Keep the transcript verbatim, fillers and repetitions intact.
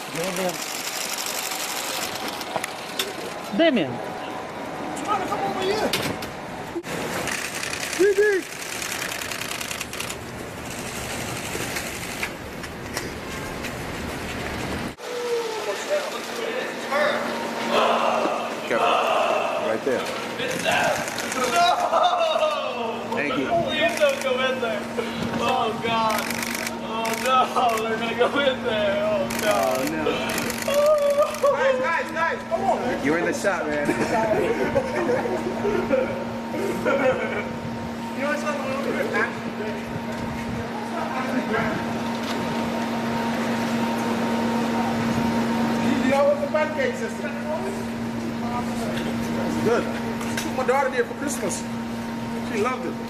Damien. Trying to come over here. Gigi. Careful. Right there. No! Thank you. Please don't go in there. Oh, God. Oh, no. They're going to go in there. Oh, no. Oh, no. Oh. Guys, guys, guys, come on, man. You're in the shot, man. You know what's up a little bit, man? Gigi, how was the pancake system? It's good. That's what my daughter did for Christmas. She loved it.